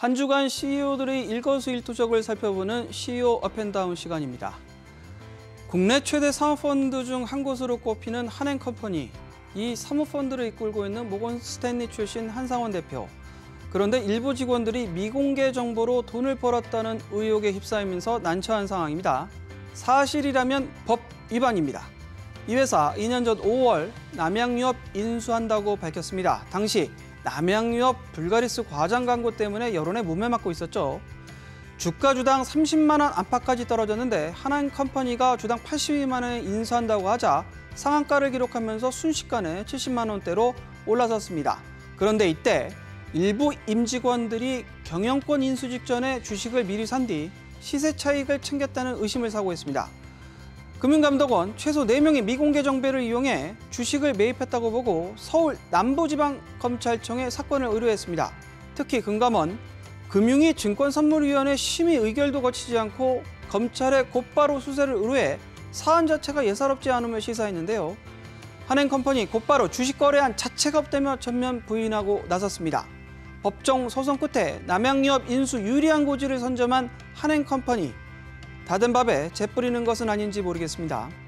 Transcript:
한 주간 CEO들의 일거수일투족을 살펴보는 CEO 업앤다운 시간입니다. 국내 최대 사모펀드 중 한 곳으로 꼽히는 한행컴퍼니, 이 사모펀드를 이끌고 있는 모건 스탠리 출신 한상원 대표. 그런데 일부 직원들이 미공개 정보로 돈을 벌었다는 의혹에 휩싸이면서 난처한 상황입니다. 사실이라면 법 위반입니다. 이 회사 2년 전 5월 남양유업 인수한다고 밝혔습니다. 당시 남양유업 불가리스 과장 광고 때문에 여론에 몸에 맞고 있었죠. 주가 주당 30만 원 안팎까지 떨어졌는데 한행컴퍼니가 주당 82만 원에 인수한다고 하자 상한가를 기록하면서 순식간에 70만 원대로 올라섰습니다. 그런데 이때 일부 임직원들이 경영권 인수 직전에 주식을 미리 산 뒤 시세 차익을 챙겼다는 의심을 사고 있습니다. 금융감독원 최소 4명의 미공개 정보를 이용해 주식을 매입했다고 보고 서울 남부지방검찰청에 사건을 의뢰했습니다. 특히 금감원 금융위 증권선물위원회 심의 의결도 거치지 않고 검찰에 곧바로 수사를 의뢰해 사안 자체가 예사롭지 않음을 시사했는데요. 한행컴퍼니 곧바로 주식 거래한 자체가 없다며 전면 부인하고 나섰습니다. 법정 소송 끝에 남양유업 인수 유리한 고지를 선점한 한행컴퍼니. 닫은 밥에 재 뿌리는 것은 아닌지 모르겠습니다.